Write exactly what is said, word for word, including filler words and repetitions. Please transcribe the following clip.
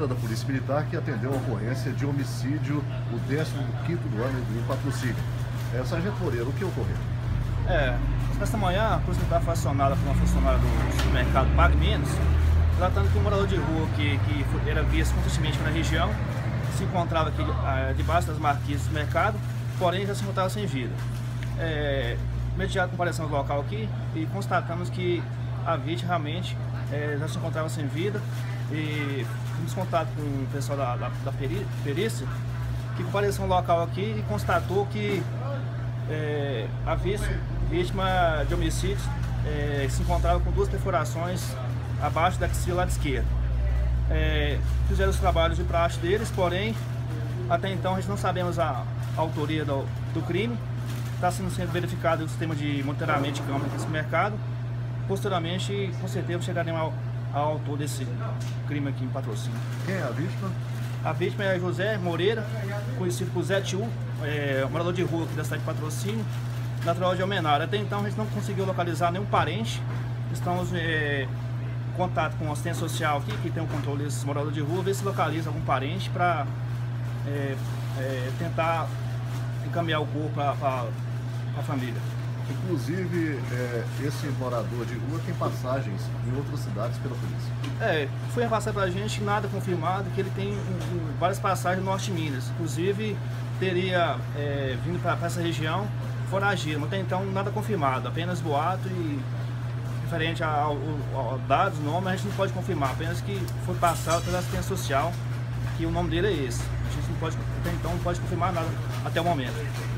Moreira, da Polícia Militar, que atendeu a ocorrência de homicídio, o décimo quinto do ano em Patrocínio. É, Sargento Moreira, o que ocorreu? É, nesta manhã a Polícia Militar foi acionada por uma funcionária do supermercado Pague Menos, tratando que um morador de rua que, que foi, era visto constantemente na região, se encontrava aqui ah, debaixo das marquises do mercado, porém já se encontrava sem vida. É, imediato comparecemos no local aqui e constatamos que a vítima realmente é, já se encontrava sem vida, e temos contato com o pessoal da, da, da peri, perícia, que compareceu no local aqui e constatou que é, a vítima de homicídio é, se encontrava com duas perfurações abaixo da axila lado esquerdo. É, fizeram os trabalhos de praxe deles, porém até então a gente não sabemos a, a autoria do, do crime. Está sendo, sendo verificado o sistema de monitoramento de câmera desse mercado. Posteriormente, com certeza, chegaremos ao, ao autor desse crime aqui em Patrocínio. Quem é a vítima? A vítima é José Moreira, conhecido por Zé Tio, é, morador de rua aqui da cidade de Patrocínio, natural de Almenara. Até então a gente não conseguiu localizar nenhum parente. Estamos é, em contato com a assistência social aqui, que tem o controle desses moradores de rua, ver se localiza algum parente para é, é, tentar encaminhar o corpo para a família. Inclusive, é, esse morador de rua tem passagens em outras cidades pela polícia. É, foi repassado para a gente, nada confirmado, que ele tem um, um, várias passagens no norte de Minas. Inclusive, teria é, vindo para essa região foragido, mas até então nada confirmado, apenas boato e referente ao, ao, ao dados, nome, a gente não pode confirmar, apenas que foi passado pela assistência social, que o nome dele é esse. A gente não pode, até então não pode confirmar nada até o momento.